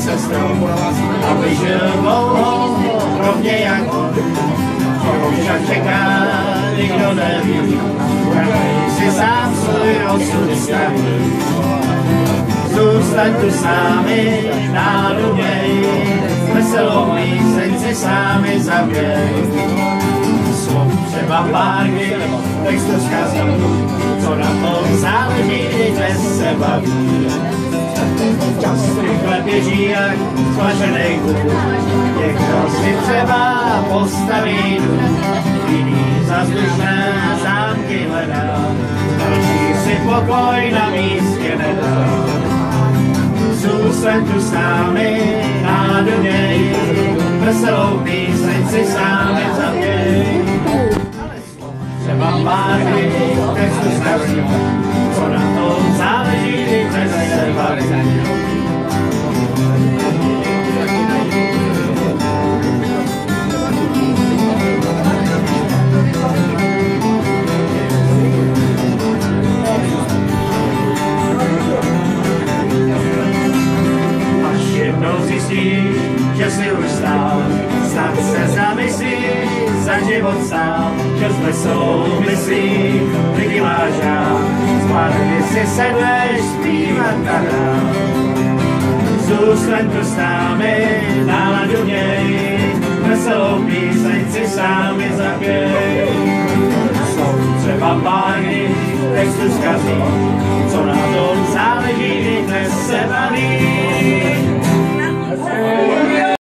sestrou, aby žil dlouho, rovně jak on. Čeho však čeká, nikdo neví, každý si sám svůj osud staví. Zůstaň tu s námi, nádoměj, veselou píseň si sámi zaběj. Slov třeba pár kdy, textu zkazí, co na tom záleží, když dnes se baví. Čas rychle běží jak zvaženej kůl, někdo si třeba postaví dům, jiný zazdušné zámky hledá, další si pokoj na místě nedá. Zůstaň tu s námi, nádoměj, veselou píseň si sámi zaběj. Třeba pár kdy, textu zkazí, co na tom záleží, když dnes se baví. Že jsi už stál, snad se zamyslíš za život sám, že s veselou myslí vyděláš dál, zpátky si sedneš zpívat a hrát. Zůstaň tu s námi, náladu měj, veselou píseň si sámi zaběj. Jsou třeba pár kdy, textu zkazí, co na tom záleží, když dnes se baví. Yeah.